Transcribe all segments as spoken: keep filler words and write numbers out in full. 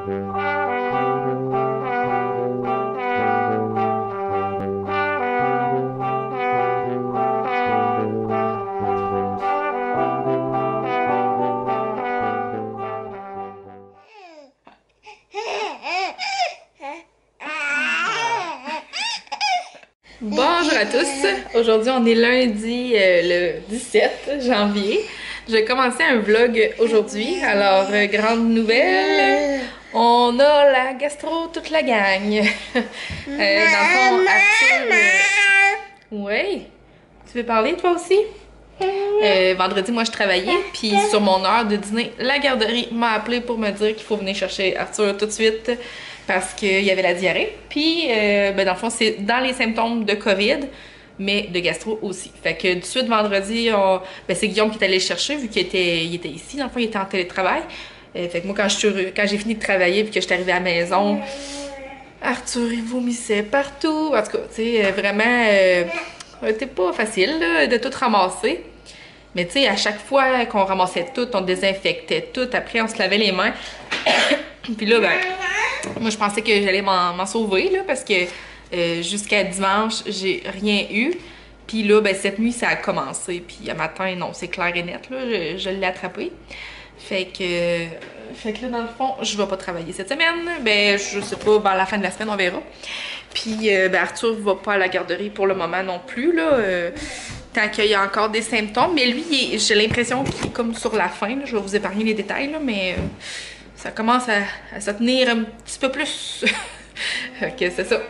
Bonjour à tous! Aujourd'hui, on est lundi euh, le dix-sept janvier. Je vais commencer un vlog aujourd'hui. Alors, euh, grande nouvelle, on a la gastro toute la gang. euh, dans le fond, Arthur... Euh... Oui? Tu veux parler toi aussi? Euh, vendredi, moi, je travaillais, puis sur mon heure de dîner, la garderie m'a appelé pour me dire qu'il faut venir chercher Arthur tout de suite parce qu'il y avait la diarrhée. Puis, euh, ben, dans le fond, c'est dans les symptômes de COVID, mais de gastro aussi. Fait que tout de suite, vendredi, on... ben, c'est Guillaume qui est allé le chercher vu qu'il était, il était ici. Dans le fond, il était en télétravail. Euh, fait que moi, quand j'ai fini de travailler puis que j'étais arrivée à la maison, Arthur, il vomissait partout. En tout cas, tu sais, vraiment, euh, c'était pas facile là, de tout ramasser. Mais tu sais, à chaque fois qu'on ramassait tout, on désinfectait tout. Après, on se lavait les mains. Puis là, ben, moi, je pensais que j'allais m'en sauver, là, parce que euh, jusqu'à dimanche, j'ai rien eu. Puis là, ben, cette nuit, ça a commencé. Puis à matin, non, c'est clair et net, là, je, je l'ai attrapé. Fait que, euh, fait que là, dans le fond, je vais pas travailler cette semaine. Ben, je sais pas, vers la fin de la semaine, on verra. Puis, euh, ben, Arthur va pas à la garderie pour le moment non plus, là. Euh, tant qu'il y a encore des symptômes. Mais lui, j'ai l'impression qu'il est comme sur la fin, là. Je vais vous épargner les détails, là, mais euh, ça commence à, à se tenir un petit peu plus. Ok, c'est ça.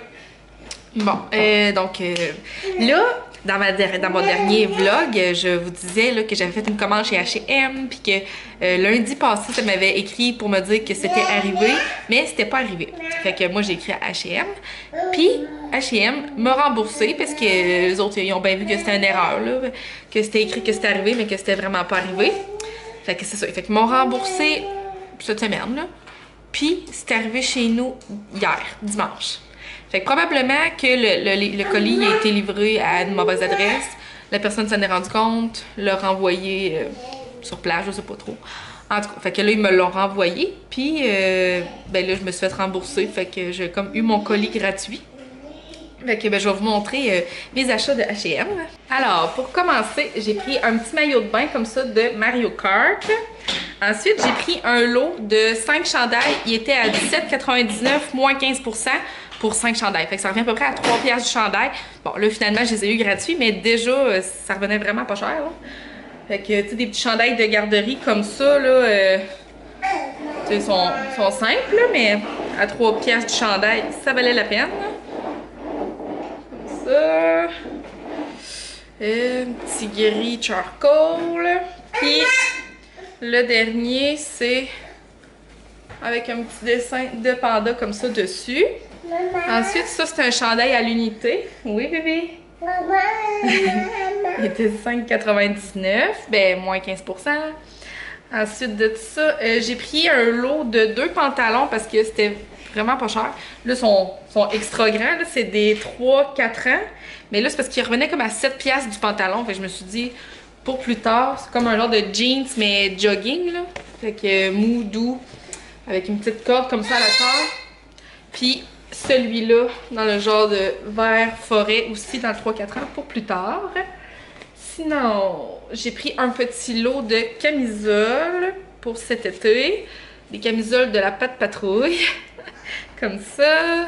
Bon, euh, donc euh, là, dans, ma dans mon dernier vlog, je vous disais là, que j'avais fait une commande chez H et M, puis que euh, lundi passé, ça m'avait écrit pour me dire que c'était arrivé, mais c'était pas arrivé. Fait que moi, j'ai écrit à H et M, puis H et M m'a remboursé parce que les autres, ils ont bien vu que c'était une erreur, là, que c'était écrit que c'était arrivé, mais que c'était vraiment pas arrivé. Fait que c'est ça. Fait qu'ils m'ont remboursé cette semaine, là. Puis c'est arrivé chez nous hier, dimanche. Fait que probablement que le, le, le colis a été livré à une mauvaise adresse. La personne s'en est rendu compte, l'a renvoyé euh, sur place, je sais pas trop. En tout cas, fait que là, ils me l'ont renvoyé. Puis, euh, ben là, je me suis fait rembourser. Fait que j'ai comme eu mon colis gratuit. Fait que ben, je vais vous montrer euh, mes achats de H et M. Alors, pour commencer, j'ai pris un petit maillot de bain comme ça de Mario Kart. Ensuite, j'ai pris un lot de cinq chandails. Il était à dix-sept quatre-vingt-dix-neuf, moins quinze pour cent pour cinq chandails. Fait que ça revient à peu près à trois piastres du chandail. Bon, là, finalement, je les ai eu gratuits, mais déjà, ça revenait vraiment pas cher, là. Fait que, tu sais, des petits chandails de garderie comme ça, là, euh, tu sais, sont, sont simples, là, mais à trois piastres du chandail, ça valait la peine, là. Comme ça. Un petit gris charcoal. Puis, le dernier, c'est avec un petit dessin de panda comme ça dessus. Maman. Ensuite, ça, c'est un chandail à l'unité. Oui, bébé? Maman. Il était cinq quatre-vingt-dix-neuf, ben moins quinze pour cent. Ensuite de ça, euh, j'ai pris un lot de deux pantalons parce que c'était vraiment pas cher. Là, ils sont, sont extra grands, c'est des trois quatre ans. Mais là, c'est parce qu'ils revenaient comme à sept piastres du pantalon. Fait que je me suis dit, pour plus tard, c'est comme un genre de jeans, mais jogging, là. Fait que mou, doux, avec une petite corde comme ça à la terre. Puis celui-là, dans le genre de vert forêt aussi, dans le trois quatre ans, pour plus tard. Sinon, j'ai pris un petit lot de camisoles pour cet été. Des camisoles de la Pat' Patrouille. Comme ça.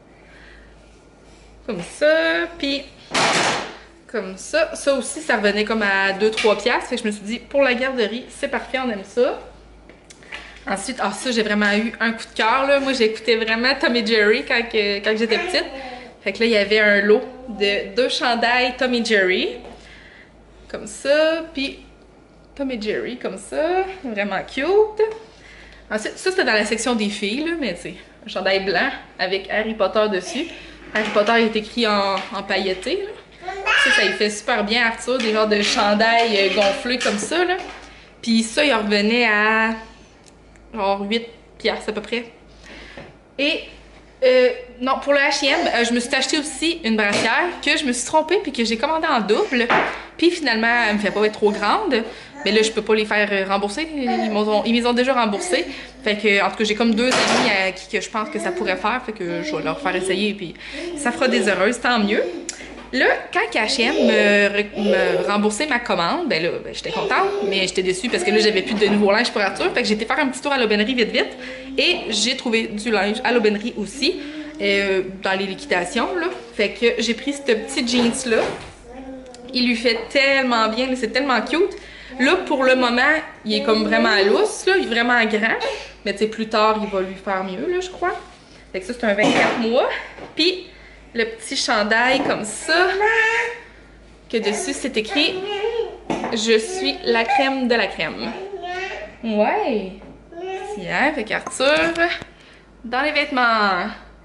Comme ça. Puis comme ça. Ça aussi, ça revenait comme à deux trois piastres. Fait que je me suis dit, pour la garderie, c'est parfait, on aime ça. Ensuite, ah ça, j'ai vraiment eu un coup de cœur, là. Moi, j'écoutais vraiment Tom et Jerry quand, que, quand j'étais petite. Fait que là, il y avait un lot de deux chandails Tom et Jerry. Comme ça. Puis Tom et Jerry, comme ça. Vraiment cute. Ensuite, ça, c'était dans la section des filles, là. Mais tu sais, un chandail blanc avec Harry Potter dessus. Harry Potter est écrit en, en pailleté, là. Ça, ça lui fait super bien, Arthur, des genres de chandails gonflés comme ça, là. Puis ça, il revenait à genre huit piastres à peu près. Et euh, non, pour le H et M, euh, je me suis acheté aussi une brassière que je me suis trompée puis que j'ai commandée en double. Puis finalement, elle me fait pas être trop grande. Mais là, je peux pas les faire rembourser. Ils m'ont ils m'ont déjà remboursé. Fait que, en tout cas, j'ai comme deux amis à qui que je pense que ça pourrait faire. Fait que je vais leur faire essayer. Puis ça fera des heureuses, tant mieux. Là, quand H et M me, me remboursait ma commande, ben là, ben, j'étais contente, mais j'étais déçue parce que là, j'avais plus de nouveau linge pour Arthur. Fait que j'ai été faire un petit tour à l'aubainerie vite vite. Et j'ai trouvé du linge à l'aubainerie aussi, euh, dans les liquidations, là. Fait que j'ai pris ce petit jeans-là. Il lui fait tellement bien, c'est tellement cute. Là, pour le moment, il est comme vraiment lousse, là, il est vraiment grand. Mais tu sais, plus tard, il va lui faire mieux, là, je crois. Fait que ça, c'est un vingt-quatre mois. Puis, le petit chandail comme ça, que dessus, c'est écrit « Je suis la crème de la crème ». Ouais! Tiens, fait qu'Arthur, dans les vêtements.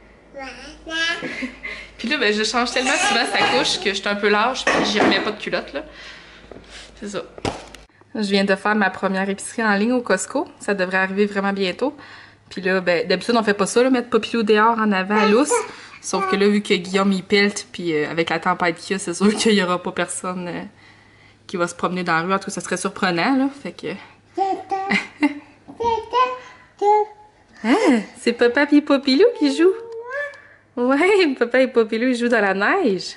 Puis là, ben, je change tellement souvent sa couche que je suis un peu lâche, puis j'y remets pas de culotte, là. C'est ça. Je viens de faire ma première épicerie en ligne au Costco. Ça devrait arriver vraiment bientôt. Puis là, ben, d'habitude, on fait pas ça, là, mettre Popilou dehors en avant à lousse. Sauf que là, vu que Guillaume, il pilte, puis euh, avec la tempête qu'il y a, c'est sûr qu'il y aura pas personne euh, qui va se promener dans la rue. En tout cas, ça serait surprenant, là. Fait que... Ah, c'est Papa et Popilou qui jouent. Ouais, Papa et Popilou, ils jouent dans la neige.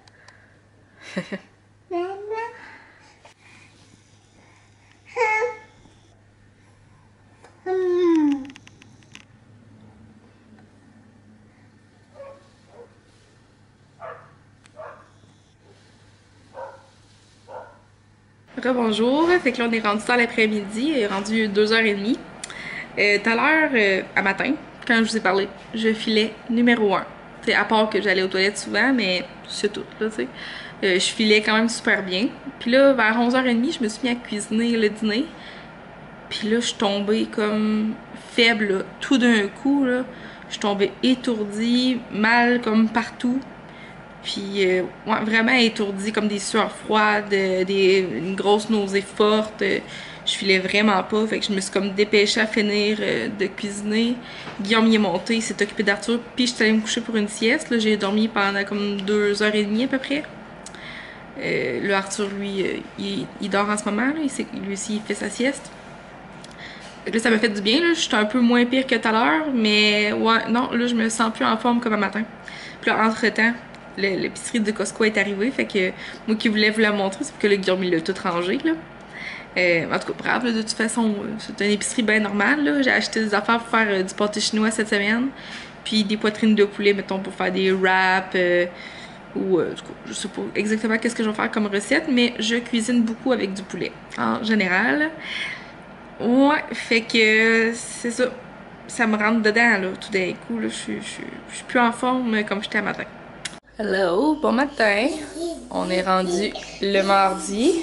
Rebonjour, fait que là on est rendu dans l'après-midi, il est rendu deux heures trente. Euh, tout à l'heure, euh, à matin, quand je vous ai parlé, je filais numéro un. T'sais, à part que j'allais aux toilettes souvent, mais c'est tout, là, tu sais. Euh, je filais quand même super bien. Puis là, vers onze heures trente, je me suis mis à cuisiner le dîner. Puis là, je suis tombée comme faible, là, tout d'un coup, là. Je suis tombée étourdie, mal comme partout. Puis, euh, ouais, vraiment étourdie, comme des sueurs froides, des, une grosse nausée forte. Je filais vraiment pas, fait que je me suis comme dépêchée à finir euh, de cuisiner. Guillaume y est monté, il s'est occupé d'Arthur, puis je suis allée me coucher pour une sieste. Là, j'ai dormi pendant comme deux heures et demie à peu près. Euh, là, Arthur, lui, euh, il, il dort en ce moment, là, il, lui aussi, il fait sa sieste. Fait que là, ça m'a fait du bien, là, je suis un peu moins pire que tout à l'heure, mais ouais, non, là, je me sens plus en forme comme un matin. Puis là, entre-temps, l'épicerie de Costco est arrivée, fait que moi qui voulais vous la montrer, c'est que le Guillaume, il l'a tout rangé, là. Euh, en tout cas, bref, là, de toute façon, c'est une épicerie bien normale. J'ai acheté des affaires pour faire euh, du pâté chinois cette semaine. Puis des poitrines de poulet, mettons, pour faire des wraps. Euh, ou, euh, je sais pas exactement qu'est-ce que je vais faire comme recette, mais je cuisine beaucoup avec du poulet, en général. Ouais, fait que c'est ça. Ça me rentre dedans, là, tout d'un coup. Je suis plus en forme comme j'étais à matin. Hello, bon matin. On est rendu le mardi.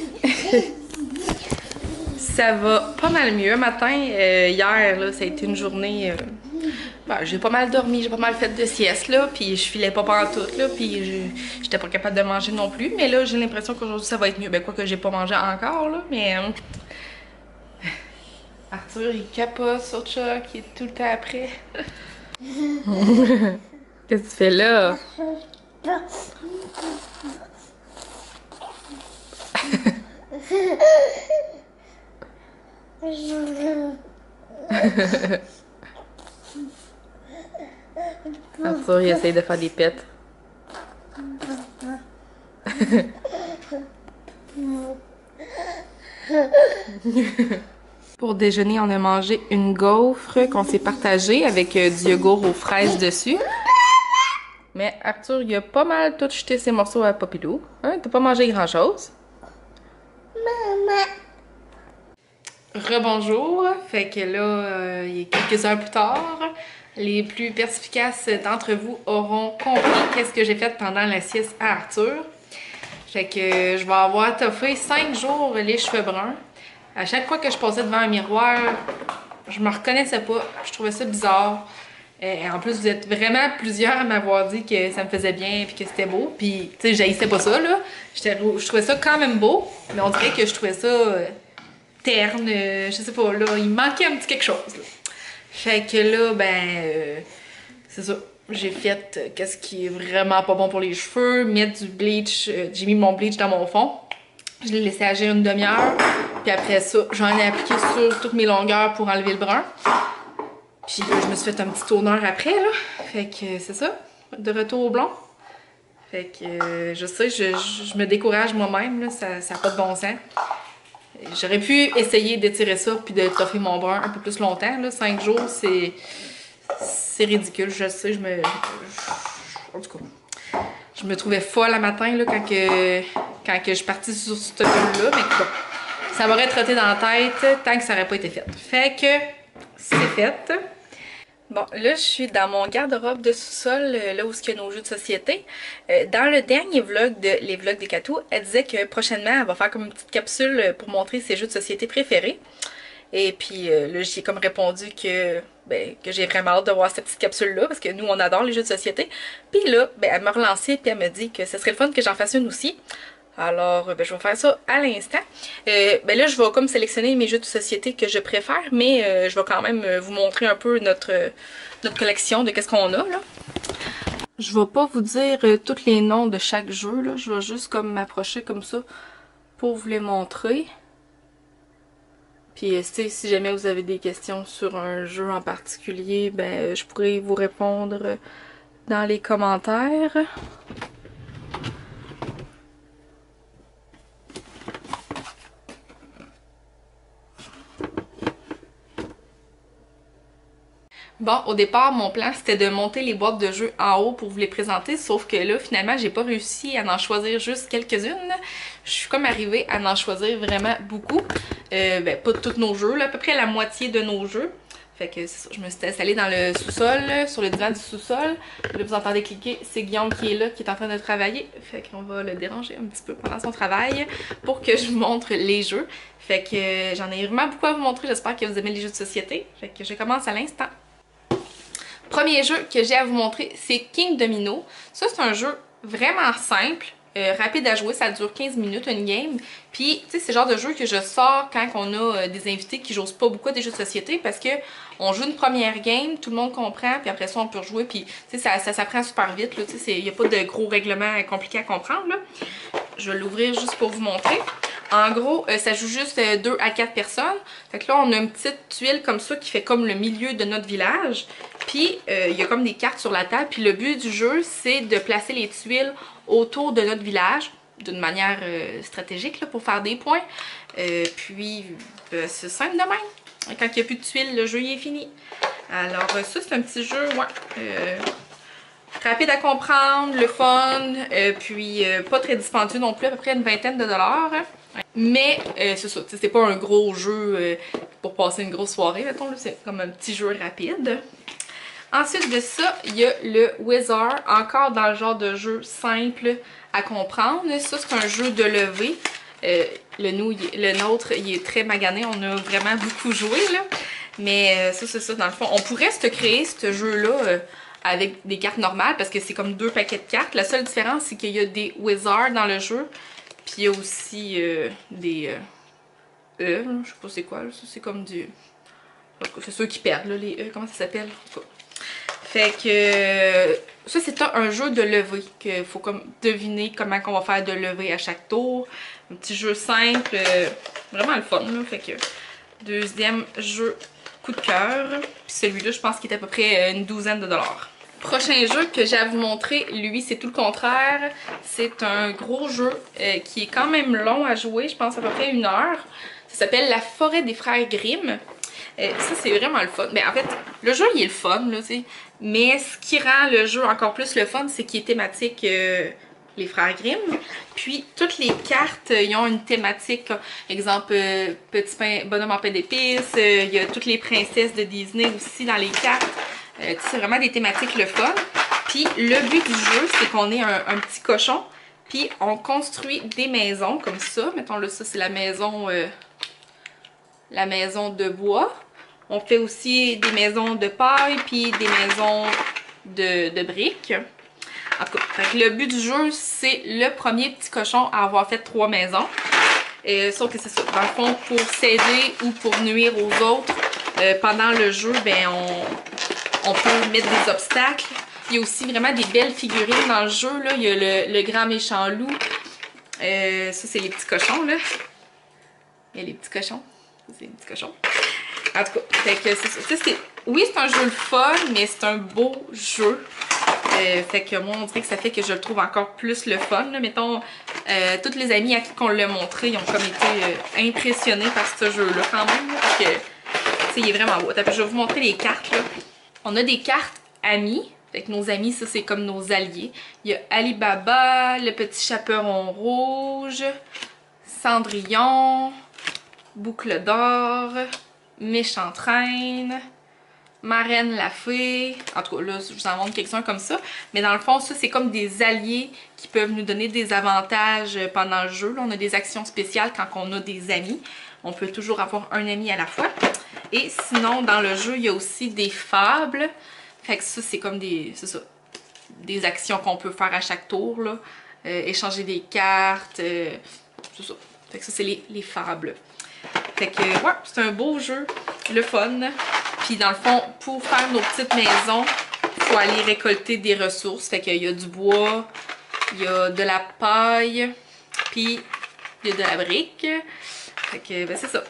Ça va pas mal mieux. Matin, euh, hier, là, ça a été une journée... Euh, ben, j'ai pas mal dormi, j'ai pas mal fait de sieste, là, puis je filais pas pantoute, là, puis j'étais pas capable de manger non plus. Mais là, j'ai l'impression qu'aujourd'hui, ça va être mieux. Ben, quoi que j'ai pas mangé encore, là, mais... Euh, Arthur, il capote sur Chuck, il est tout le temps après. Qu'est-ce que tu fais là? Arthur, il essaye de faire des pets. Pour déjeuner, on a mangé une gaufre qu'on s'est partagée avec euh, du yogourt aux fraises dessus. Mais Arthur, il a pas mal tout jeté ses morceaux à Popilou. Hein? T'as pas mangé grand-chose? Maman! Rebonjour! Fait que là, euh, il est quelques heures plus tard. Les plus perspicaces d'entre vous auront compris qu'est-ce que j'ai fait pendant la sieste à Arthur. Fait que euh, je vais avoir toffé cinq jours les cheveux bruns. À chaque fois que je passais devant un miroir, je me reconnaissais pas. Je trouvais ça bizarre. Et en plus, vous êtes vraiment plusieurs à m'avoir dit que ça me faisait bien et que c'était beau. Puis, tu sais, j'haïssais pas ça, là. Je trouvais ça quand même beau, mais on dirait que je trouvais ça euh, terne. Euh, je sais pas, là, il me manquait un petit quelque chose, là. Fait que là, ben, euh, c'est ça. J'ai fait euh, qu'est-ce qui est vraiment pas bon pour les cheveux, mettre du bleach. Euh, j'ai mis mon bleach dans mon fond. Je l'ai laissé agir une demi-heure. Puis après ça, j'en ai appliqué sur toutes mes longueurs pour enlever le brun. Puis je me suis fait un petit toner après, là. Fait que c'est ça, de retour au blond. Fait que euh, je sais, je, je, je me décourage moi-même, là, ça n'a pas de bon sens. J'aurais pu essayer d'étirer ça puis de toffer mon brun un peu plus longtemps, là. cinq jours, c'est c'est ridicule, je sais, je me... Je, en tout cas, je me trouvais folle à matin, là, quand, que, quand que je suis partie sur ce bulle-là, mais bon, ça m'aurait trotté dans la tête tant que ça n'aurait pas été fait. Fait que c'est fait. Bon, là, je suis dans mon garde-robe de sous-sol, là où il y a nos jeux de société. Euh, dans le dernier vlog, de les vlogs des Katou, elle disait que prochainement, elle va faire comme une petite capsule pour montrer ses jeux de société préférés. Et puis euh, là, j'ai comme répondu que, ben, que j'ai vraiment hâte de voir cette petite capsule-là, parce que nous, on adore les jeux de société. Puis là, ben, elle m'a relancé, puis elle me dit que ce serait le fun que j'en fasse une aussi. Alors, ben, je vais faire ça à l'instant. Euh, ben là, je vais comme sélectionner mes jeux de société que je préfère, mais euh, je vais quand même vous montrer un peu notre, notre collection de qu'est-ce qu'on a, là. Je vais pas vous dire euh, tous les noms de chaque jeu, là. Je vais juste comme m'approcher comme ça pour vous les montrer. Puis, si jamais vous avez des questions sur un jeu en particulier, ben, je pourrais vous répondre dans les commentaires. Bon, au départ, mon plan, c'était de monter les boîtes de jeux en haut pour vous les présenter, sauf que là, finalement, j'ai pas réussi à en choisir juste quelques-unes. Je suis comme arrivée à en choisir vraiment beaucoup. Euh, ben, pas tous nos jeux, là, à peu près la moitié de nos jeux. Fait que ça, je me suis installée dans le sous-sol, sur le divan du sous-sol. Là, vous entendez cliquer, c'est Guillaume qui est là, qui est en train de travailler. Fait qu'on va le déranger un petit peu pendant son travail pour que je vous montre les jeux. Fait que euh, j'en ai vraiment beaucoup à vous montrer, j'espère que vous aimez les jeux de société. Fait que je commence à l'instant. Premier jeu que j'ai à vous montrer, c'est King Domino. Ça, c'est un jeu vraiment simple, euh, rapide à jouer, ça dure quinze minutes, une game. Puis, tu sais, c'est le genre de jeu que je sors quand on a euh, des invités qui jouent pas beaucoup à des jeux de société parce que on joue une première game, tout le monde comprend, puis après ça, on peut rejouer, puis tu sais, ça, ça s'apprend super vite, là, tu sais, il n'y a pas de gros règlements compliqués à comprendre, là. Je vais l'ouvrir juste pour vous montrer. En gros, euh, ça joue juste euh, deux à quatre personnes. Fait que là, on a une petite tuile comme ça qui fait comme le milieu de notre village. Puis, euh, il y a comme des cartes sur la table. Puis le but du jeu, c'est de placer les tuiles autour de notre village d'une manière euh, stratégique là, pour faire des points. Euh, puis, euh, c'est simple de même. Quand il n'y a plus de tuiles, le jeu il est fini. Alors, euh, ça, c'est un petit jeu, ouais. Euh, rapide à comprendre, le fun, euh, puis euh, pas très dispendieux non plus, à peu près une vingtaine de dollars. Mais euh, c'est ça, c'est pas un gros jeu euh, pour passer une grosse soirée, mettons, c'est comme un petit jeu rapide. Ensuite de ça, il y a le Wizard, encore dans le genre de jeu simple à comprendre. Ça, c'est un jeu de levée. Euh, le, nous, le nôtre, il est très magané, on a vraiment beaucoup joué, là. Mais euh, ça, c'est ça, dans le fond. On pourrait se créer ce jeu-là euh, avec des cartes normales, parce que c'est comme deux paquets de cartes. La seule différence, c'est qu'il y a des Wizards dans le jeu. Puis il y a aussi euh, des euh, E, je sais pas c'est quoi, ça c'est comme du... C'est ceux qui perdent, là, les E, comment ça s'appelle? Fait que ça c'est un, un jeu de levée, qu'il faut comme deviner comment on va faire de levée à chaque tour. Un petit jeu simple, euh, vraiment le fun, là. Fait que deuxième jeu coup de cœur. Puis celui-là, je pense qu'il est à peu près une douzaine de dollars. Prochain jeu que j'ai à vous montrer, lui, c'est tout le contraire. C'est un gros jeu euh, qui est quand même long à jouer, je pense à peu près une heure. Ça s'appelle La Forêt des Frères Grimm. Euh, ça, c'est vraiment le fun. Mais en fait, le jeu, il est le fun, là, tu sais. Mais ce qui rend le jeu encore plus le fun, c'est qu'il est thématique euh, les Frères Grimm. Puis, toutes les cartes, euh, ils ont une thématique. Là. Exemple, euh, petit pain, bonhomme en pain d'épices. Euh, il y a toutes les princesses de Disney aussi dans les cartes. Euh, c'est vraiment des thématiques le fun. Puis le but du jeu, c'est qu'on est un, un petit cochon. Puis on construit des maisons comme ça. Mettons là, ça c'est la maison euh, la maison de bois. On fait aussi des maisons de paille, puis des maisons de, de briques. En tout cas, le but du jeu, c'est le premier petit cochon à avoir fait trois maisons. Et, sauf que c'est ça. Dans le fond, pour s'aider ou pour nuire aux autres, euh, pendant le jeu, ben on... On peut mettre des obstacles. Il y a aussi vraiment des belles figurines dans le jeu. Là. Il y a le, le grand méchant loup. Euh, ça, c'est les petits cochons. Là. Il y a les petits cochons. C'est les petits cochons. En tout cas, fait que c'est ça. Oui, c'est un jeu le fun, mais c'est un beau jeu. Euh, fait que moi, on dirait que ça fait que je le trouve encore plus le fun. Là. Mettons, euh, toutes les amies à qui on l'a montré, ils ont comme été euh, impressionnés par ce jeu-là quand même. Là, parce que, tu sais, il est vraiment beau. Attends, je vais vous montrer les cartes. Là. On a des cartes amis. Fait que nos amis, ça, c'est comme nos alliés. Il y a Alibaba, le petit chaperon rouge, Cendrillon, Boucle d'or, Méchante reine, Marraine la fée. En tout cas, là, je vous en montre quelques-uns comme ça. Mais dans le fond, ça, c'est comme des alliés qui peuvent nous donner des avantages pendant le jeu. Là, on a des actions spéciales quand on a des amis. On peut toujours avoir un ami à la fois. Et sinon, dans le jeu, il y a aussi des fables. Fait que ça, c'est comme des, c'est ça, des actions qu'on peut faire à chaque tour. Là. Euh, échanger des cartes. Euh, c'est ça. Fait que ça, c'est les, les fables. Fait que, ouais, c'est un beau jeu, le fun. Puis dans le fond, pour faire nos petites maisons, il faut aller récolter des ressources. Fait qu'il y a du bois, il y a de la paille, puis il y a de la brique. Fait que, ben c'est ça.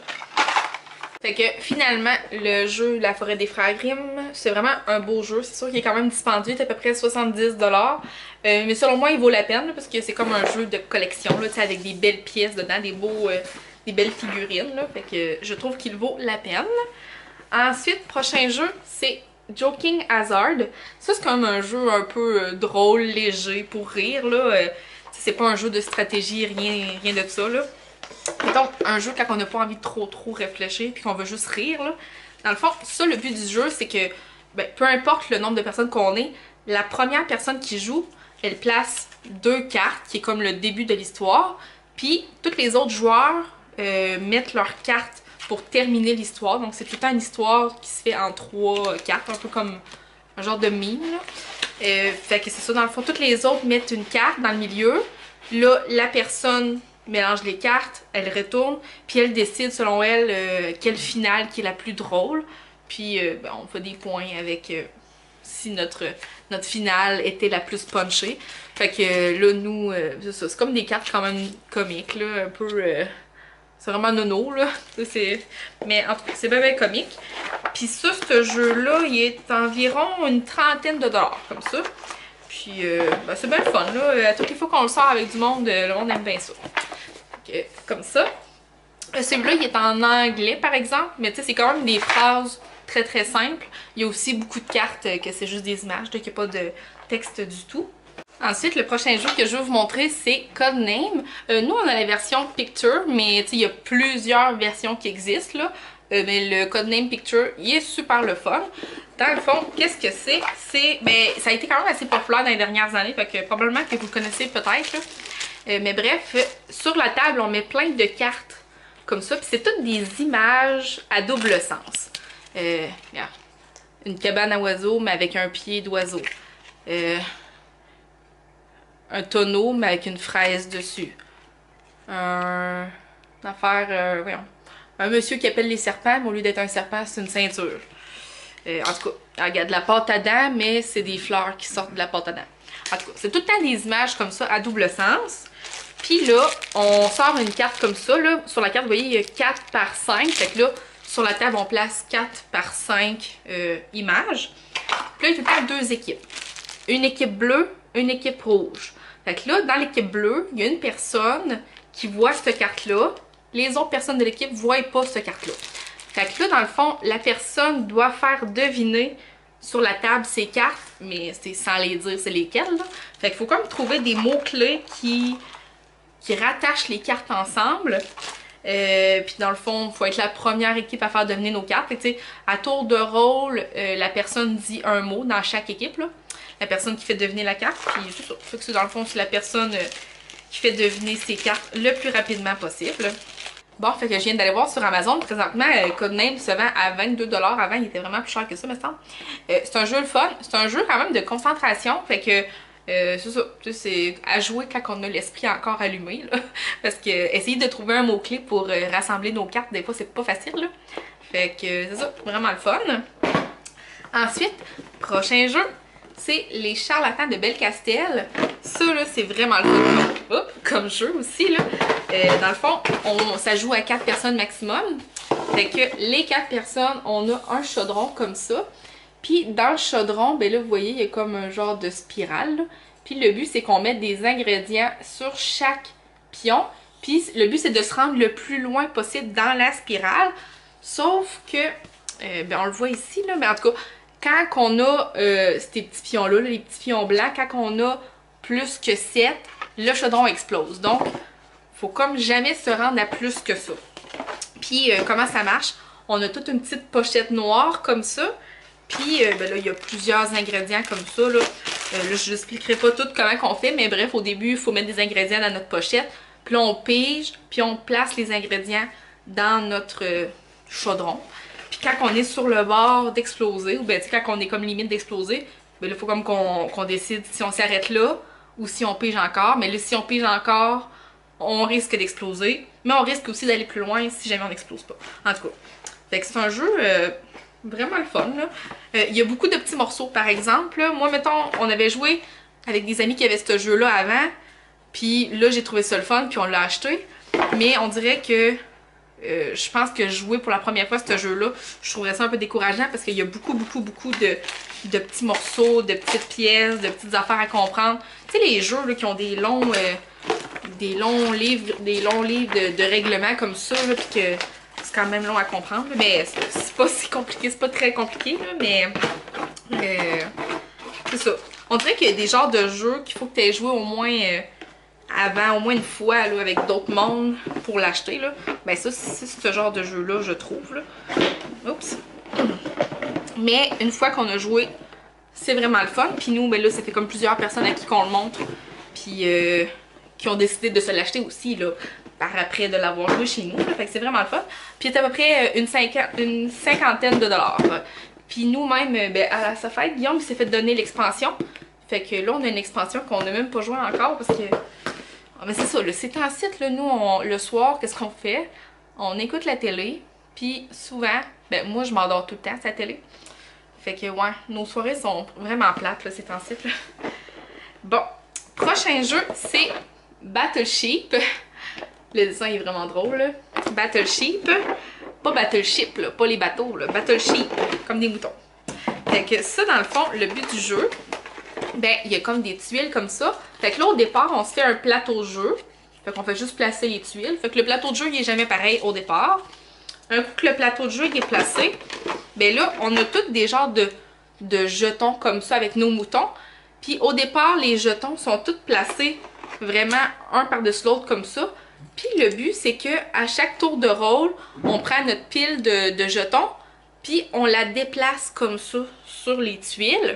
Fait que finalement, le jeu La Forêt des Frères Grimm, c'est vraiment un beau jeu. C'est sûr qu'il est quand même dispendieux, c'est à peu près soixante-dix dollars. Euh, mais selon moi, il vaut la peine, là, parce que c'est comme un jeu de collection, là, avec des belles pièces dedans, des beaux... Euh, des belles figurines, là, fait que je trouve qu'il vaut la peine. Ensuite, prochain jeu, c'est Joking Hazard. Ça, c'est comme un jeu un peu euh, drôle, léger, pour rire, là. Euh, c'est pas un jeu de stratégie, rien, rien de ça, là. Mettons, un jeu quand on n'a pas envie de trop, trop réfléchir, puis qu'on veut juste rire, là. Dans le fond, ça, le but du jeu, c'est que, ben, peu importe le nombre de personnes qu'on est, la première personne qui joue, elle place deux cartes, qui est comme le début de l'histoire, puis tous les autres joueurs Euh, mettre leurs cartes pour terminer l'histoire. Donc c'est tout le temps une histoire qui se fait en trois cartes, un peu comme un genre de mime. Là. Euh, fait que c'est ça, dans le fond, toutes les autres mettent une carte dans le milieu. Là, la personne mélange les cartes, elle retourne, puis elle décide selon elle euh, quelle finale qui est la plus drôle. Puis euh, ben, on fait des points avec euh, si notre, notre finale était la plus punchée. Fait que euh, là, nous, euh, c'est ça, c'est comme des cartes quand même comiques, là, un peu... Euh, c'est vraiment nono, là. Mais en tout cas, c'est bien, bien comique. Puis ça, ce jeu-là, il est environ une trentaine de dollars, comme ça. Puis, euh, ben, c'est bien le fun, là. À toutes les fois qu'on le sort avec du monde, le monde aime bien ça. Okay, comme ça. Celui-là, il est en anglais, par exemple. Mais tu sais, c'est quand même des phrases très, très simples. Il y a aussi beaucoup de cartes que c'est juste des images, donc il n'y a pas de texte du tout. Ensuite, le prochain jeu que je vais vous montrer, c'est Codename. Euh, nous, on a la version Picture, mais il y a plusieurs versions qui existent, là. Euh, mais le Codename Picture, il est super le fun. Dans le fond, qu'est-ce que c'est? C'est, ben, ça a été quand même assez populaire dans les dernières années, fait que probablement que vous le connaissez peut-être. Euh, mais bref, sur la table, on met plein de cartes comme ça, puis c'est toutes des images à double sens. Euh, regarde. Une cabane à oiseaux, mais avec un pied d'oiseau. Euh... Un tonneau, mais avec une fraise dessus. Un... Une affaire... Euh, voyons. Un monsieur qui appelle les serpents, mais au lieu d'être un serpent, c'est une ceinture. Euh, en tout cas, regarde, de la pâte à dents, mais c'est des fleurs qui sortent de la pâte à dents. En tout cas, c'est tout le temps des images comme ça, à double sens. Puis là, on sort une carte comme ça. Là. Sur la carte, vous voyez, il y a quatre par cinq. Fait que là, sur la table, on place quatre par cinq euh, images. Puis là, il y a tout le temps deux équipes. Une équipe bleue, une équipe rouge. Fait que là, dans l'équipe bleue, il y a une personne qui voit cette carte-là. Les autres personnes de l'équipe ne voient pas cette carte-là. Fait que là, dans le fond, la personne doit faire deviner sur la table ses cartes, mais c'est sans les dire c'est lesquelles, là. Fait qu'il faut comme trouver des mots-clés qui, qui rattachent les cartes ensemble. Euh, puis dans le fond, il faut être la première équipe à faire deviner nos cartes. Fait que, à tour de rôle, euh, la personne dit un mot dans chaque équipe, là. La personne qui fait deviner la carte, puis c'est ça. Fait que c'est dans le fond, c'est la personne euh, qui fait deviner ses cartes le plus rapidement possible. Bon, fait que je viens d'aller voir sur Amazon. Présentement, euh, Codename se vend à vingt-deux dollars. Avant, il était vraiment plus cher que ça, me semble. Euh, c'est un jeu le fun. C'est un jeu quand même de concentration. Fait que euh, c'est ça. C'est à jouer quand on a l'esprit encore allumé. Là. Parce que essayer de trouver un mot-clé pour euh, rassembler nos cartes, des fois, c'est pas facile. Là. Fait que c'est ça. Vraiment le fun. Ensuite, prochain jeu. C'est les charlatans de Belcastel. Ça, là, c'est vraiment le fun. oh, comme jeu aussi, là. Euh, dans le fond, on, ça joue à quatre personnes maximum. Fait que les quatre personnes, on a un chaudron comme ça. Puis dans le chaudron, ben là, vous voyez, il y a comme un genre de spirale, là. Puis le but, c'est qu'on mette des ingrédients sur chaque pion. Puis le but, c'est de se rendre le plus loin possible dans la spirale. Sauf que, euh, ben on le voit ici, là, mais en tout cas, quand on a euh, ces petits pions-là, là, les petits pions blancs, quand on a plus que sept, le chaudron explose. Donc, faut comme jamais se rendre à plus que ça. Puis, euh, comment ça marche? On a toute une petite pochette noire comme ça. Puis, euh, ben là, il y a plusieurs ingrédients comme ça, là. Euh, là, je ne vous expliquerai pas tout comment qu'on fait, mais bref, au début, il faut mettre des ingrédients dans notre pochette. Puis là, on pige, puis on place les ingrédients dans notre euh, chaudron. Puis quand on est sur le bord d'exploser, ou bien tu sais, quand on est comme limite d'exploser, ben là, il faut comme qu'on qu'on décide si on s'arrête là ou si on pige encore. Mais là, si on pige encore, on risque d'exploser. Mais on risque aussi d'aller plus loin si jamais on n'explose pas. En tout cas, fait que c'est un jeu euh, vraiment le fun, là. Euh, il y a beaucoup de petits morceaux, par exemple. Là. Moi, mettons, on avait joué avec des amis qui avaient ce jeu-là avant. Puis là, j'ai trouvé ça le fun, puis on l'a acheté. Mais on dirait que euh, je pense que jouer pour la première fois ce jeu-là, je trouverais ça un peu décourageant parce qu'il y a beaucoup, beaucoup, beaucoup de, de petits morceaux, de petites pièces, de petites affaires à comprendre. Tu sais, les jeux là, qui ont des longs, euh, des longs livres, des longs livres de, de règlements comme ça, là, puis que c'est quand même long à comprendre. Là, mais c'est pas si compliqué, c'est pas très compliqué, là, mais euh, c'est ça. On dirait qu'il y a des genres de jeux qu'il faut que tu aies joué au moins euh, avant, au moins une fois, là, avec d'autres mondes pour l'acheter, là. Ben ça, c'est ce genre de jeu-là, je trouve, là. Oups. Mais une fois qu'on a joué, c'est vraiment le fun. Puis nous, ben là, ça fait comme plusieurs personnes à qui qu'on le montre. Puis euh, qui ont décidé de se l'acheter aussi, là, par après de l'avoir joué chez nous. Là. Fait que c'est vraiment le fun. Puis il y a à peu près une, cinquantaine, une cinquantaine de dollars. Puis nous-mêmes, ben, à sa fête, Guillaume s'est fait donner l'expansion. Fait que là, on a une expansion qu'on n'a même pas joué encore parce que... Ah, mais c'est ça, c'est en site, là, nous, on, le soir, qu'est-ce qu'on fait? On écoute la télé, puis souvent, ben moi, je m'endors tout le temps, cette télé. Fait que, ouais, nos soirées sont vraiment plates, là, c'est en site, là. Bon, prochain jeu, c'est Battleship. Le dessin est vraiment drôle, là. Battleship. Pas Battleship, là, pas les bateaux, là. Battleship, comme des moutons. Fait que ça, dans le fond, le but du jeu... Ben, il y a comme des tuiles comme ça. Fait que là, au départ, on se fait un plateau de jeu. Fait qu'on fait juste placer les tuiles. Fait que le plateau de jeu, il est jamais pareil au départ. Un coup que le plateau de jeu il est placé, ben là, on a tous des genres de, de jetons comme ça avec nos moutons. Puis au départ, les jetons sont tous placés vraiment un par-dessus l'autre comme ça. Puis le but, c'est que à chaque tour de rôle, on prend notre pile de, de jetons, puis on la déplace comme ça sur les tuiles,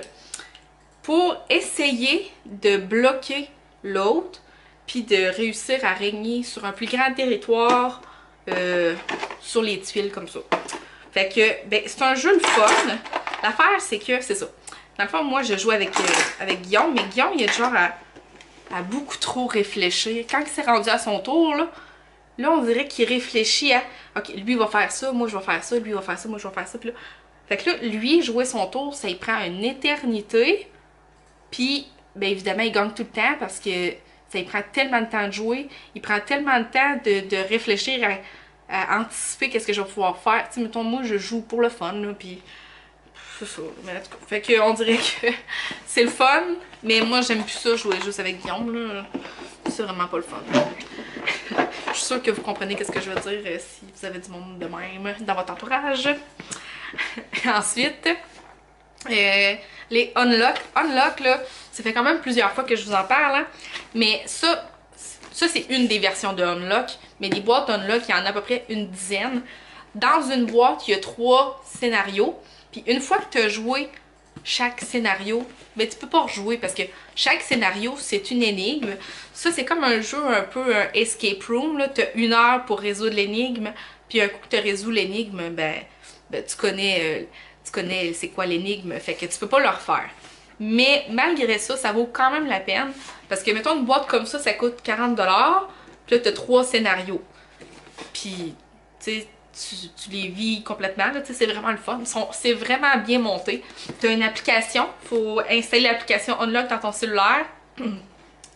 pour essayer de bloquer l'autre, puis de réussir à régner sur un plus grand territoire euh, sur les tuiles comme ça. Fait que, ben, c'est un jeu le fun. L'affaire, c'est que, c'est ça. Dans le fond, moi, je joue avec, euh, avec Guillaume, mais Guillaume, il est genre à, à beaucoup trop réfléchir. Quand il s'est rendu à son tour, là, là on dirait qu'il réfléchit à, ok, lui, il va faire ça, moi, je vais faire ça, lui, il va faire ça, moi, je vais faire ça, puis là... Fait que là, lui, jouer son tour, ça il prend une éternité. Puis, bien évidemment, il gagne tout le temps parce que ça il prend tellement de temps de jouer. Il prend tellement de temps de, de réfléchir à, à anticiper qu'est-ce que je vais pouvoir faire. Tu sais, mettons, moi, je joue pour le fun, là, puis c'est ça. Mais en tout cas, fait qu'on dirait que c'est le fun, mais moi, j'aime plus ça, jouer juste avec Guillaume, là. C'est vraiment pas le fun. Je suis sûre que vous comprenez qu'est-ce que je veux dire euh, si vous avez du monde de même dans votre entourage. Ensuite... Euh, les unlock, unlock là, ça fait quand même plusieurs fois que je vous en parle, hein, mais ça, ça c'est une des versions de unlock, mais des boîtes unlock, il y en a à peu près une dizaine. Dans une boîte, il y a trois scénarios, puis une fois que tu as joué chaque scénario, ben tu peux pas rejouer parce que chaque scénario c'est une énigme. Ça c'est comme un jeu un peu un escape room, là, tu as une heure pour résoudre l'énigme, puis un coup que tu résous l'énigme, ben, ben tu connais... Euh, tu connais c'est quoi l'énigme, fait que tu peux pas le refaire. Mais malgré ça, ça vaut quand même la peine. Parce que, mettons, une boîte comme ça, ça coûte quarante dollars. Puis là, tu as trois scénarios. Puis, tu sais, tu, tu les vis complètement. Tu sais, c'est vraiment le fun. C'est vraiment bien monté. Tu as une application. Il faut installer l'application Unlock dans ton cellulaire.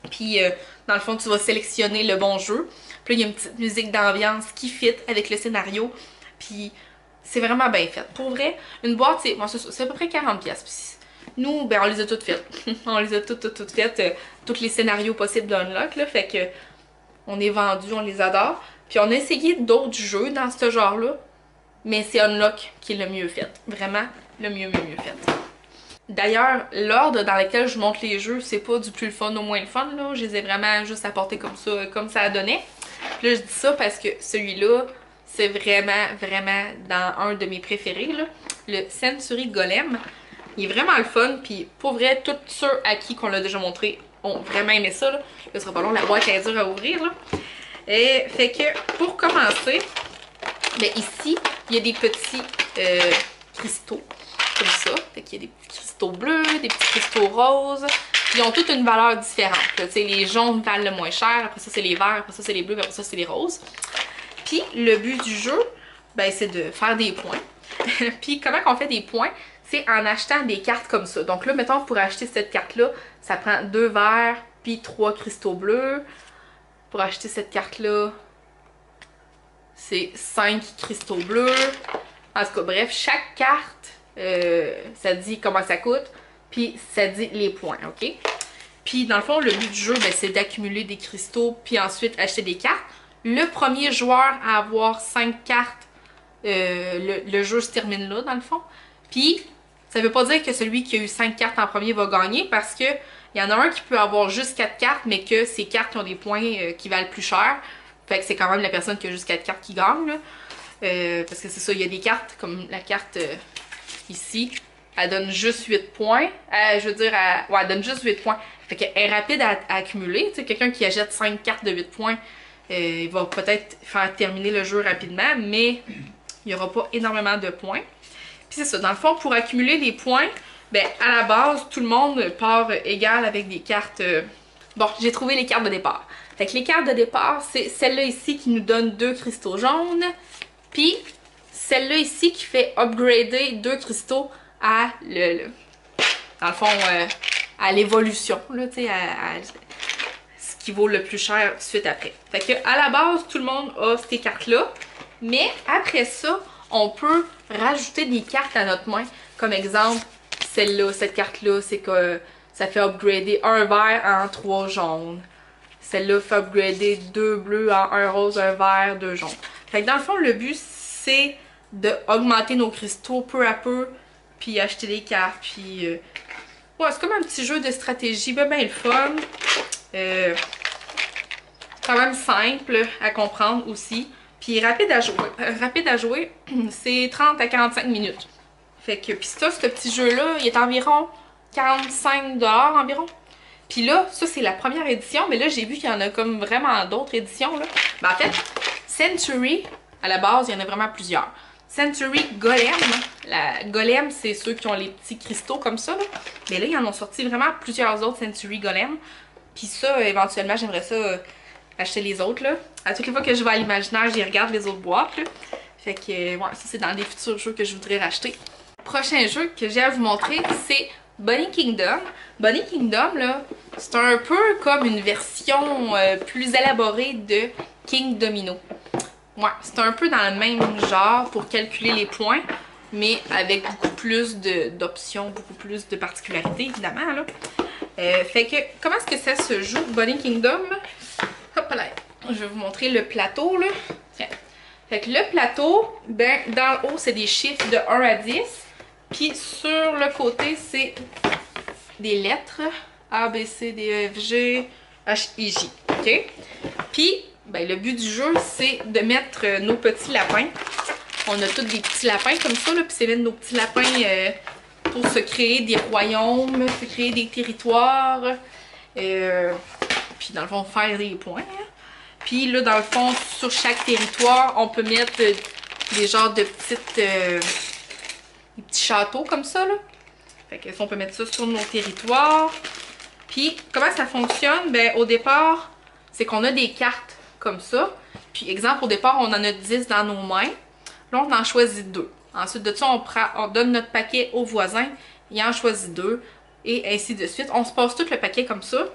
Puis, euh, dans le fond, tu vas sélectionner le bon jeu. Puis là, il y a une petite musique d'ambiance qui fit avec le scénario. Puis, c'est vraiment bien fait. Pour vrai, une boîte, c'est bon, à peu près quarante pièces. Puis nous, ben, on les a toutes faites. On les a toutes, toutes, toutes faites. Euh, tous les scénarios possibles d'Unlock, là. Fait que, on est vendus, on les adore. Puis, on a essayé d'autres jeux dans ce genre-là. Mais c'est Unlock qui est le mieux fait. Vraiment, le mieux, mieux, mieux fait. D'ailleurs, l'ordre dans lequel je monte les jeux, c'est pas du plus le fun au moins le fun, là. Je les ai vraiment juste apportés comme ça, comme ça donnait. Puis là, je dis ça parce que celui-là, c'est vraiment, vraiment dans un de mes préférés, là. Le Century Golem. Il est vraiment le fun, puis pour vrai, tous ceux à qui qu'on l'a déjà montré ont vraiment aimé ça, là. Là, ce sera pas long, la boîte est dure à ouvrir, là. Et fait que, pour commencer, ben ici, il y a des petits euh, cristaux, comme ça. Fait qu'il y a des petits cristaux bleus, des petits cristaux roses. Ils ont toutes une valeur différente. Tu sais, les jaunes valent le moins cher, après ça c'est les verts, après ça c'est les bleus, après ça c'est les roses. Puis le but du jeu, ben c'est de faire des points. Puis comment on fait des points? C'est en achetant des cartes comme ça. Donc là, mettons, pour acheter cette carte-là, ça prend deux verts, puis trois cristaux bleus. Pour acheter cette carte-là, c'est cinq cristaux bleus. En tout cas, bref, chaque carte, euh, ça dit comment ça coûte, puis ça dit les points, ok? Puis dans le fond, le but du jeu, ben, c'est d'accumuler des cristaux, puis ensuite acheter des cartes. Le premier joueur à avoir cinq cartes, euh, le, le jeu se termine là, dans le fond. Puis, ça veut pas dire que celui qui a eu cinq cartes en premier va gagner, parce que il y en a un qui peut avoir juste quatre cartes, mais que ces cartes ont des points euh, qui valent plus cher. Fait que c'est quand même la personne qui a juste quatre cartes qui gagne, là. Euh, parce que c'est ça, il y a des cartes, comme la carte euh, ici, elle donne juste huit points. Euh, je veux dire, elle, ouais, elle donne juste huit points. Fait qu'elle est rapide à, à accumuler. Tu sais, quelqu'un qui achète cinq cartes de huit points, euh, il va peut-être faire terminer le jeu rapidement, mais il n'y aura pas énormément de points. Puis c'est ça, dans le fond, pour accumuler les points, ben à la base, tout le monde part égal avec des cartes... Euh... Bon, j'ai trouvé les cartes de départ. Fait que les cartes de départ, c'est celle-là ici qui nous donne deux cristaux jaunes. Puis celle-là ici qui fait upgrader deux cristaux à le... le dans le fond, euh, à l'évolution, là, tu sais, à, à ce qui vaut le plus cher suite après. Fait que à la base, tout le monde a ces cartes-là. Mais après ça, on peut rajouter des cartes à notre main. Comme exemple, celle-là, cette carte-là, c'est que ça fait upgrader un vert en trois jaunes. Celle-là fait upgrader deux bleus en un rose, un vert, deux jaunes. Fait que dans le fond, le but, c'est d'augmenter nos cristaux peu à peu, puis acheter des cartes, puis... Euh... Ouais, c'est comme un petit jeu de stratégie, ben, ben le fun. Euh... Quand même simple à comprendre aussi. Puis rapide à jouer. Euh, rapide à jouer, c'est trente à quarante-cinq minutes. Fait que, puis ça, ce petit jeu-là, il est environ quarante-cinq dollars environ. Puis là, ça c'est la première édition, mais là j'ai vu qu'il y en a comme vraiment d'autres éditions, là. Ben, en fait, Century, à la base, il y en a vraiment plusieurs. Century Golem, la Golem, c'est ceux qui ont les petits cristaux comme ça, là. Mais là, ils en ont sorti vraiment plusieurs autres Century Golem. Puis ça, éventuellement, j'aimerais ça... Euh, acheter les autres, là. À toutes les fois que je vais à l'imaginaire, j'y regarde les autres boîtes, là. Fait que, ouais, ça c'est dans les futurs jeux que je voudrais racheter. Prochain jeu que j'ai à vous montrer, c'est Bunny Kingdom. Bunny Kingdom, là, c'est un peu comme une version euh, plus élaborée de King Domino. Ouais, c'est un peu dans le même genre pour calculer les points, mais avec beaucoup plus d'options, beaucoup plus de particularités, évidemment, là. Euh, fait que, comment est-ce que ça se joue, Bunny Kingdom? Hop là, je vais vous montrer le plateau, là. Tiens. Fait que le plateau, ben, dans le haut, c'est des chiffres de un à dix. Puis sur le côté, c'est des lettres. A, B, C, D, E, F, G, H, I, J. OK? Puis, ben, le but du jeu, c'est de mettre nos petits lapins. On a tous des petits lapins comme ça, là. Puis c'est mettre nos petits lapins euh, pour se créer des royaumes, se créer des territoires. Euh... Puis dans le fond, faire des points. Hein. Puis là, dans le fond, sur chaque territoire, on peut mettre euh, des genres de petites... Euh, des petits châteaux comme ça, là. Fait que ça, on peut mettre ça sur nos territoires. Puis, comment ça fonctionne? Ben, au départ, c'est qu'on a des cartes comme ça. Puis, exemple, au départ, on en a dix dans nos mains. Là, on en choisit deux. Ensuite de ça, on, prend, on donne notre paquet au voisin. Il en choisit deux. Et ainsi de suite. On se passe tout le paquet comme ça.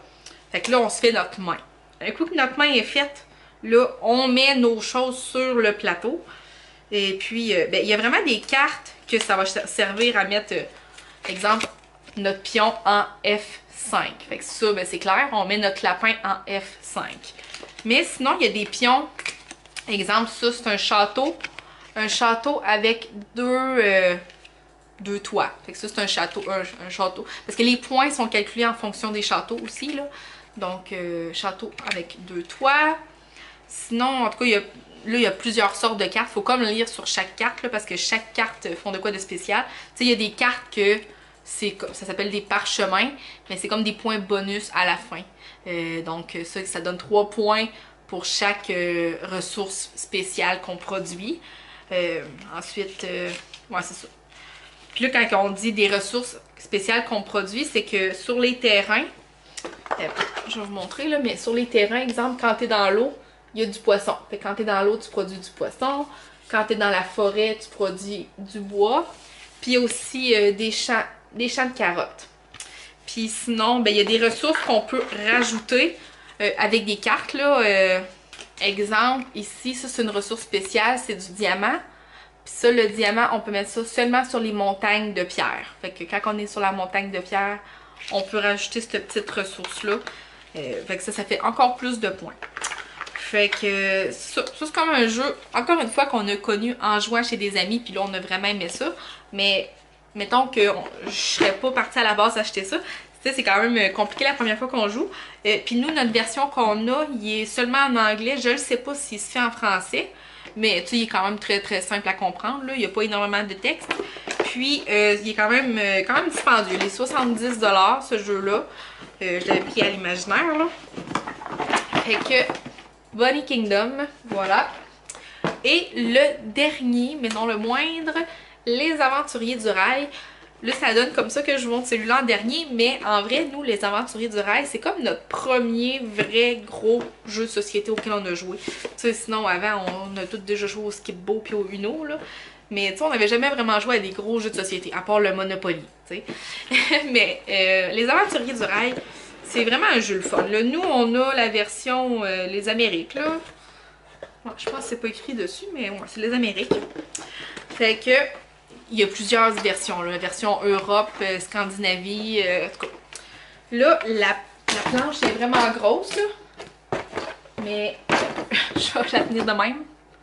Fait que là, on se fait notre main. Un coup que notre main est faite, là, on met nos choses sur le plateau. Et puis, euh, ben, il y a vraiment des cartes que ça va servir à mettre, euh, exemple, notre pion en F cinq. Fait que ça, ben, c'est clair, on met notre lapin en F cinq. Mais sinon, il y a des pions. Exemple, ça, c'est un château. Un château avec deux, euh, deux toits. Fait que ça, c'est un château, un, un château. Parce que les points sont calculés en fonction des châteaux aussi, là. Donc, euh, château avec deux toits. Sinon, en tout cas, il y a, là, il y a plusieurs sortes de cartes. Il faut comme lire sur chaque carte, là, parce que chaque carte font de quoi de spécial. Tu sais, il y a des cartes que c'est ça s'appelle des parchemins, mais c'est comme des points bonus à la fin. Euh, donc, ça, ça donne trois points pour chaque euh, ressource spéciale qu'on produit. Euh, ensuite, euh, ouais, c'est ça. Puis là, quand on dit des ressources spéciales qu'on produit, c'est que sur les terrains, euh, je vais vous montrer là, mais sur les terrains, exemple, quand tu es dans l'eau, il y a du poisson. Fait que quand tu es dans l'eau, tu produis du poisson. Quand tu es dans la forêt, tu produis du bois. Puis il y a aussi euh, des champs, des champs de carottes. Puis sinon, ben, il y a des ressources qu'on peut rajouter euh, avec des cartes, là. Euh, exemple, ici, ça c'est une ressource spéciale, c'est du diamant. Puis ça, le diamant, on peut mettre ça seulement sur les montagnes de pierre. Fait que quand on est sur la montagne de pierre, on peut rajouter cette petite ressource-là. Euh, fait que ça, ça fait encore plus de points. Fait que ça, ça c'est comme un jeu, encore une fois, qu'on a connu en jouant chez des amis. Puis là, on a vraiment aimé ça. Mais mettons que on, je serais pas partie à la base acheter ça. C'est quand même compliqué la première fois qu'on joue. Euh, Puis nous, notre version qu'on a, il est seulement en anglais. Je ne sais pas s'il se fait en français. Mais tu sais, il est quand même très très simple à comprendre. Là. Il n'y a pas énormément de texte. Puis, euh, il est quand même, euh, quand même dispendieux. Il est soixante-dix dollars ce jeu-là. Euh, je l'avais pris à l'imaginaire. Là. Fait que, Bunny Kingdom, voilà. Et le dernier, mais non le moindre, Les Aventuriers du Rail. Là, ça donne comme ça que je vous montre celui-là en dernier, mais en vrai, nous, Les Aventuriers du Rail, c'est comme notre premier vrai gros jeu de société auquel on a joué. Tu sais, sinon, avant, on a tous déjà joué au Skip-Bo puis au Uno, là. Mais tu sais, on n'avait jamais vraiment joué à des gros jeux de société, à part le Monopoly, tu sais. Mais euh, Les Aventuriers du Rail, c'est vraiment un jeu le fun. Là, nous, on a la version euh, Les Amériques, là. Bon, je pense que c'est pas écrit dessus, mais ouais, c'est Les Amériques. Fait que... il y a plusieurs versions, là. Version Europe, euh, Scandinavie, euh, en tout cas. Là, la, la planche est vraiment grosse, là. Mais je vais la tenir de même.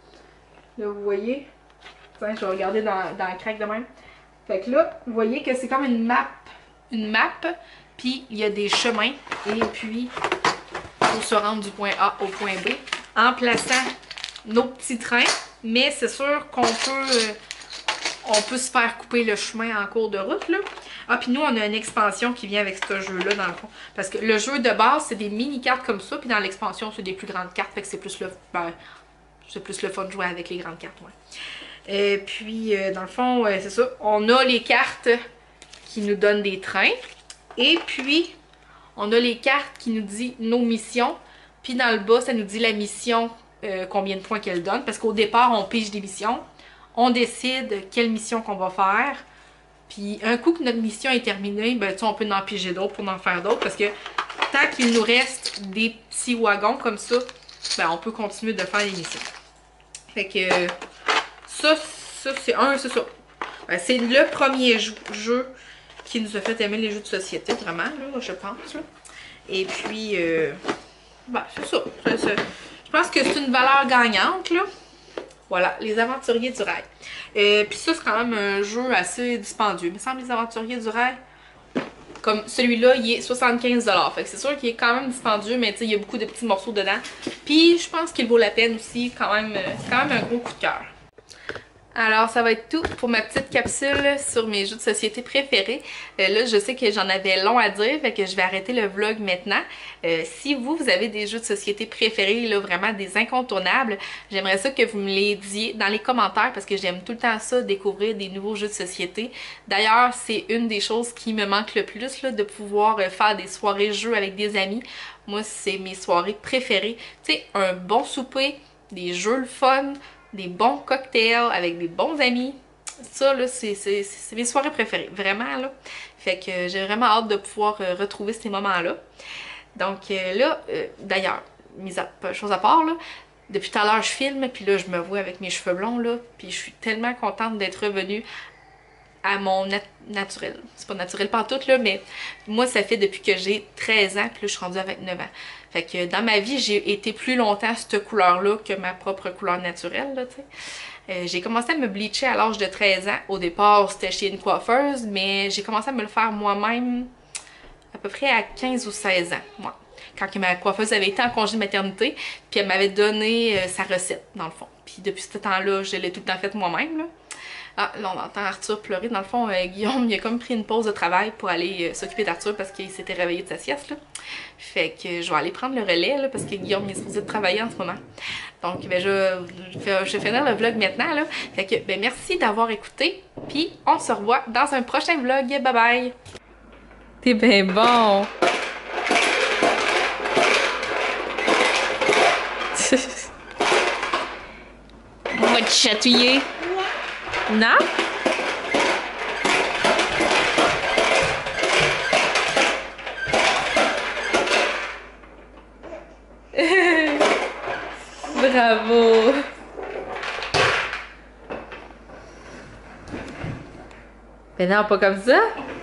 Là, vous voyez. Tiens, je vais regarder dans, dans le crack de même. Fait que là, vous voyez que c'est comme une map. Une map, puis il y a des chemins. Et puis, il faut se rendre du point A au point B en plaçant nos petits trains. Mais c'est sûr qu'on peut... Euh, on peut se faire couper le chemin en cours de route, là. Ah, puis nous, on a une expansion qui vient avec ce jeu-là, dans le fond. Parce que le jeu de base, c'est des mini-cartes comme ça, puis dans l'expansion, c'est des plus grandes cartes, fait que c'est plus le... Ben, c'est plus le fun de jouer avec les grandes cartes, ouais. Et puis, euh, dans le fond, euh, c'est ça. On a les cartes qui nous donnent des trains. Et puis, on a les cartes qui nous disent nos missions. Puis dans le bas, ça nous dit la mission, euh, combien de points qu'elle donne. Parce qu'au départ, on pige des missions. On décide quelle mission qu'on va faire. Puis un coup que notre mission est terminée, ben, on peut en piger d'autres pour en faire d'autres. Parce que tant qu'il nous reste des petits wagons comme ça, ben, on peut continuer de faire les missions. Fait que ça, ça c'est un, c'est ça. Ben, c'est le premier jeu qui nous a fait aimer les jeux de société, vraiment, là, je pense. Là. Et puis, euh, ben, c'est ça. Je pense que c'est une valeur gagnante, là. Voilà, Les Aventuriers du Rail. Euh, Puis ça, c'est quand même un jeu assez dispendieux. Il me semble Les Aventuriers du Rail, comme celui-là, il est soixante-quinze dollars. Fait que c'est sûr qu'il est quand même dispendieux, mais tu sais, il y a beaucoup de petits morceaux dedans. Puis je pense qu'il vaut la peine aussi, quand même, c'est quand même un gros coup de cœur. Alors, ça va être tout pour ma petite capsule sur mes jeux de société préférés. Euh, là, je sais que j'en avais long à dire, fait que je vais arrêter le vlog maintenant. Euh, si vous, vous avez des jeux de société préférés, là, vraiment des incontournables, j'aimerais ça que vous me les disiez dans les commentaires parce que j'aime tout le temps ça, découvrir des nouveaux jeux de société. D'ailleurs, c'est une des choses qui me manque le plus, là, de pouvoir faire des soirées jeux avec des amis. Moi, c'est mes soirées préférées. Tu sais, un bon souper, des jeux le fun, des bons cocktails avec des bons amis. Ça, là, c'est mes soirées préférées. Vraiment, là. Fait que j'ai vraiment hâte de pouvoir euh, retrouver ces moments-là. Donc euh, là, euh, d'ailleurs, mise à, chose à part, là, depuis tout à l'heure, je filme, puis là, je me vois avec mes cheveux blonds, là, puis je suis tellement contente d'être revenue à mon nat naturel. C'est pas naturel pantoute, là, mais moi, ça fait depuis que j'ai treize ans, puis là, je suis rendue à vingt-neuf ans. Fait que dans ma vie, j'ai été plus longtemps cette couleur-là que ma propre couleur naturelle, là, tu sais. Euh, j'ai commencé à me bleacher à l'âge de treize ans. Au départ, c'était chez une coiffeuse, mais j'ai commencé à me le faire moi-même à peu près à quinze ou seize ans, moi. Quand ma coiffeuse avait été en congé de maternité, puis elle m'avait donné euh, sa recette, dans le fond. Puis depuis ce temps-là, je l'ai tout le temps faite moi-même, là. Ah, là, on entend Arthur pleurer. Dans le fond, euh, Guillaume, il a comme pris une pause de travail pour aller euh, s'occuper d'Arthur parce qu'il s'était réveillé de sa sieste, là. Fait que je vais aller prendre le relais, là, parce que Guillaume, il est supposé de travailler en ce moment. Donc, ben, je, je, vais, je vais finir le vlog maintenant, là. Fait que, ben, merci d'avoir écouté. Puis, on se revoit dans un prochain vlog. Bye bye! T'es bien bon! On va te chatouiller. Non? Bravo! Mais non, pas comme ça!